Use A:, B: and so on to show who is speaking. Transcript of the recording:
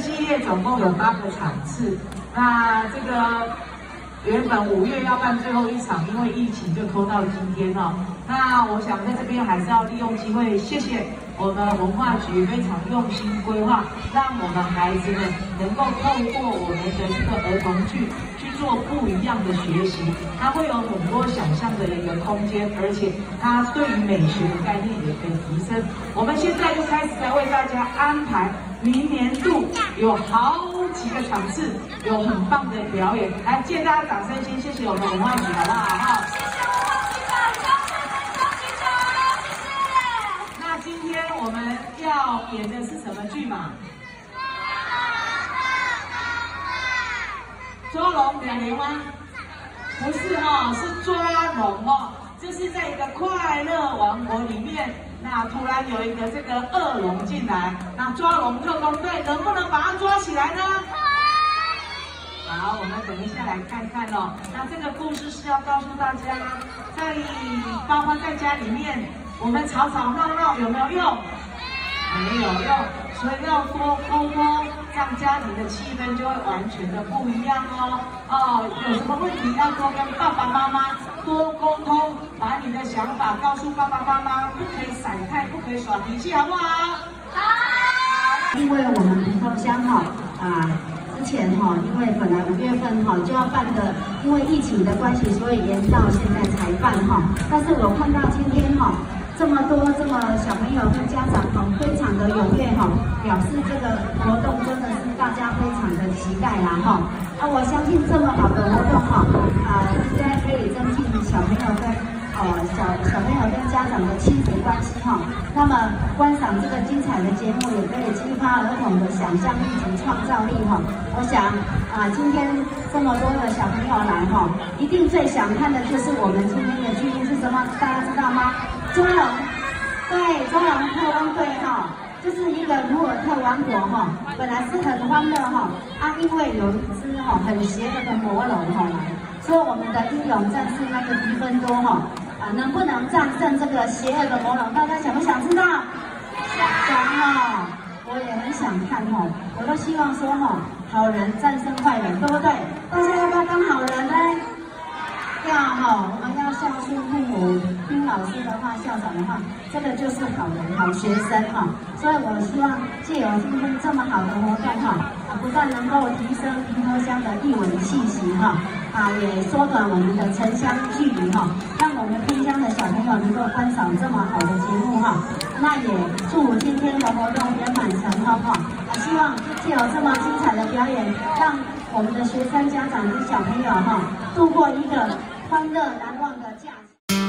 A: 系列总共有8个场次，那这个原本5月要办最后一场，因为疫情就拖到今天哦。那我想在这边还是要利用机会，谢谢我们文化局非常用心规划，让我们孩子们能够透过我们的这个儿童剧去做不一样的学习，它会有很多想象的一个空间，而且它对于美学的概念也可以提升。我们现在就开始在为大家安排明年度有好几个场次，有很棒的表演，来，借大家掌声，先谢谢我们文化局，好不好？哈。那今天我们要演的是什么剧嘛？捉龙2连吗？不是哦，是抓龙哦。就是在一个快乐王国里面，那突然有一个这个恶龙进来，那抓龙特工队能不能把它抓起来呢？好，我们等一下来看看哦。那这个故事是要告诉大家，包括在家里面，我们吵吵闹闹有没有用？没有用，所以要多沟通，这样家庭的气氛就会完全的不一样哦。有什么问题要多跟爸爸妈妈多沟通，把你的想法告诉爸爸妈妈，不可以甩态，不可以耍脾气，好不好？好。
B: 因为我们屏东乡之前因为本来5月份就要办的，因为疫情的关系，所以延到现在才办但是我看到今天这么多小朋友跟家长非常的踊跃表示这个活动真的是大家非常的期待啦我相信这么好的活动应该可以增进小朋友跟小朋友跟家长的亲子关系那么观赏这个精彩的节目，也可以激发儿童的想象力及创造力我想今天这么多的小朋友来一定最想看的就是我们今天的剧目是什么？大家知道吗？捉龙，对，捉龙特工队就是一个鲁尔特王国本来是很欢乐因为有一只很邪恶的魔龙来，所以我们的英勇战士那个迪芬多能不能战胜这个邪恶的魔龙？大家想不想知道？想我也很想看我都希望说好人战胜坏人，对不对？大家要不要当好人呢？要我们要孝顺父母，听老师的话，校长的话，这个就是好人、好学生所以我希望借由今天这么好的活动不但能够提升屏东乡的艺文气息也缩短我们的城乡距离让我们偏乡的小朋友能够观赏这么好的节目那也祝今天的活动圆满成功希望借由这么精彩的表演，让我们的学生、家长跟小朋友度过一个欢乐难忘的假期。